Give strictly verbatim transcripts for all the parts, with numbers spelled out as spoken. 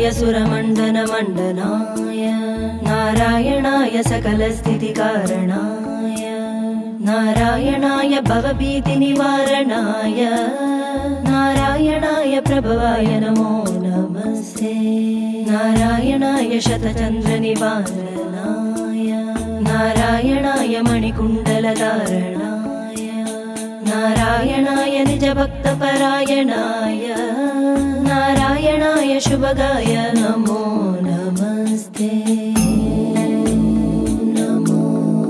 सुरमण्डनमण्डनाय नारायणाय सकलस्थितिकारणाय नारायणाय भवभीतिनिवारणाय नारायणाय प्रभवाय नमो नमस्ते नारायणाय शतचन्द्रनिवारणाय नारायणाय मणिकुण्डलधारणाय नारायणाय निजभक्तपरायणाय नारायणाय शुभगाय नमो नमस्ते नमो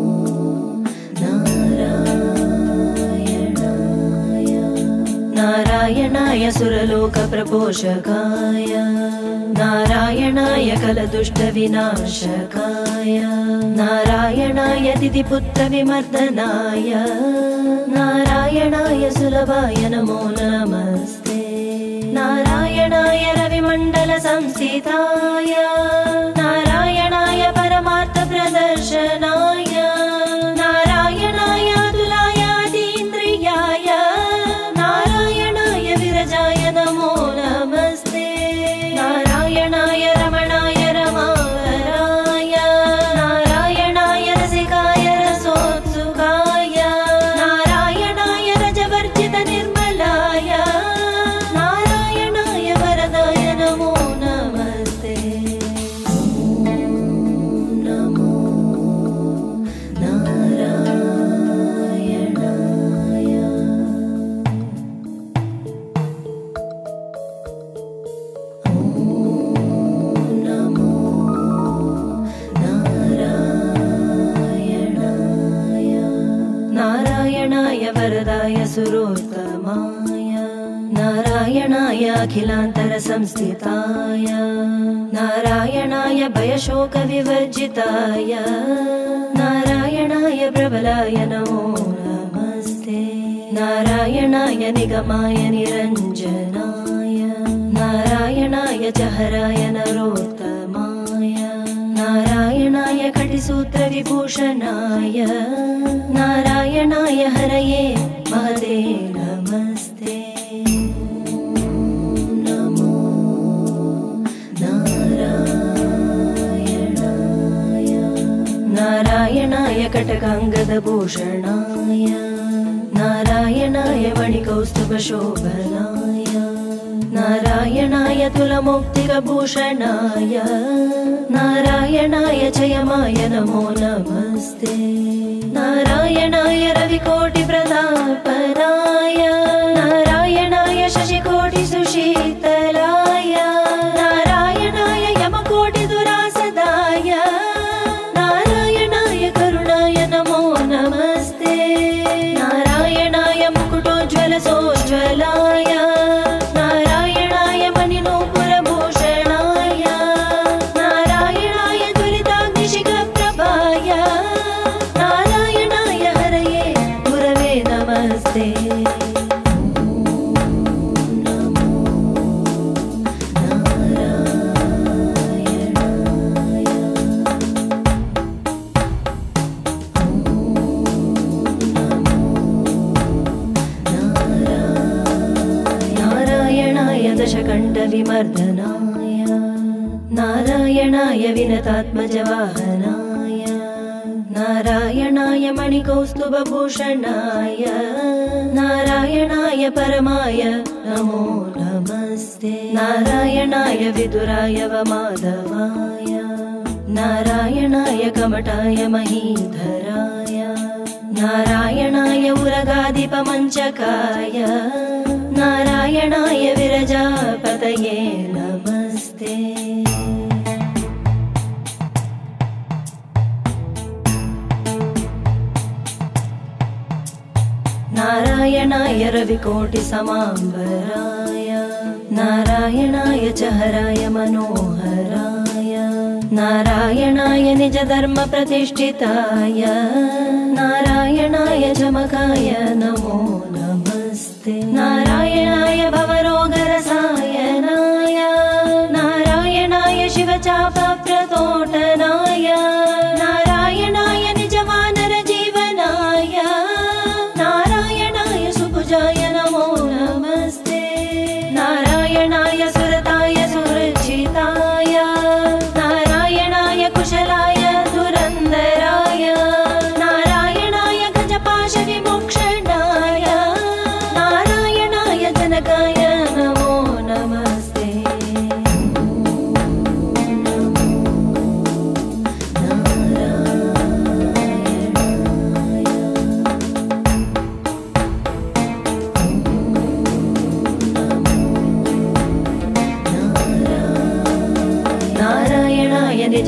नारायणाय नारायणाय सुरलोकप्रपोषकाय नारायणाय कलदुष्टविनाशकाय नारायणाय दितिपुत्रविमर्दनाय नारायणाय सुलभाय नमो नमस्ते नारायणाय रविमण्डलसंस्थिताय नारायणाय परमार्थप्रदर्शनाय नारायणाय अतुलायातीन्द्रियाय नारायणाय विरजाय नमो नमस्ते नारायणाय रमणाय रमावराय नारायणाय रसिकाय रसोत्सुकाय नारायणाय रजवर्जितनिर्मलाय नारायणाय वरदाय नमो नमस्ते नमो नारायणाय नारायणाय वरदाय सुरोत्तमाय नारायणाय अखिलान्तरसंस्थिताय नारायणाय भयशोकविवर्जिताय नारायणाय प्रबलाय नमो नमस्ते नारायणाय निगमाय निरञ्जनाय नारायणाय जहराय नरोत्तमाय नारायणाय कटिसूत्रविभूषणाय नारायणाय हरये महते नमस्ते नमो नारायणाय नारायणाय कटकाङ्गदभूषणाय नारायणाय मणिकौस्तुभशोभनाय नारायणाय तुलमौक्तिकभूषणाय नारायणाय जयमाय नमो नमस्ते नारायणाय रविकोटिप्रतापनाय नारायणाय शशिकोटिसुशीतलाय नारायणाय यमकोटिदुरासदाय नारायणाय करुणाय नमो नमस्ते नारायणाय मुकुटोज्ज्वलसोज्ज्वलाय नारायणाय मणिनूपुरभूषणाय नारायणाय दुरिताग्निशिखप्रभाय नारायणाय हरये गुरवे नमस्ते दशकण्ठविमर्दनाय नारायणाय विनतात्मजवाहनाय नारायणाय मणिकौस्तुभभूषणाय नारायणाय परमाय नमो नमस्ते नारायणाय विदुराय वमाधवाय नारायणाय कमठाय महीधराय नारायणाय उरगाधिपमञ्चकाय नारायणाय विरजापतये नमस्ते नारायणाय रविकोटिसमाम्बराय नारायणाय चहराय मनोहराय नारायणाय निजधर्मप्रतिष्ठिताय नारायणाय चमकाय नमो नमस्ते नारायणाय भवरोगरसायनाय नारायणाय शिवचापप्रतोटनाय नारायणाय निजवानरजीवनाय नारायणाय सुभुजाय नमो नमस्ते नारायणाय सुरताय सुरक्षिताय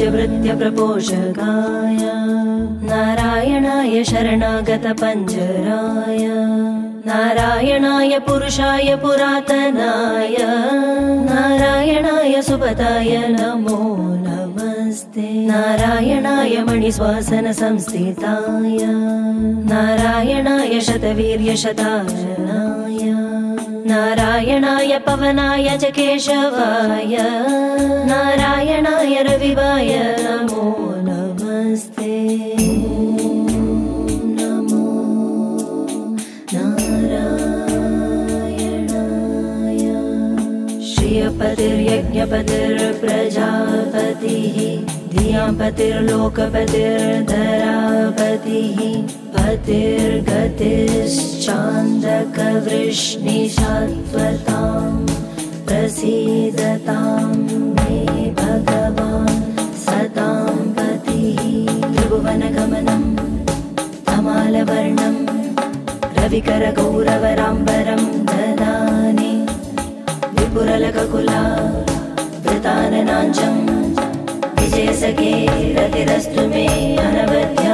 वृत्य प्रपोषकाय नारायणाय शरणागत पञ्जराय नारायणाय पुरुषाय पुरातनाय नारायणाय सुपताय नमो नमस्ते नारायणाय मणिश्वासन संस्थिताय नारायणाय शतवीर्य शताजनाय नारायणाय पवनाय च केशवाय नारायणाय रविवाय नमो नमस्ते नमो नारायणाय श्रियपतिर्यज्ञपतिर्प्रजापतिः धियापतिर्लोकपतिर्धरापतिः पतिर्गतिश्चान्दकवृष्णिशाश्वतां प्रसीदतां मे भगवान् सतां पतिः त्रिभुवनगमनं तमालवर्णं रविकरगौरवराम्बरं ददानि विपुरलककुला वृताननाञ्चं विजयसखे रतिरस्तु मे अनवद्य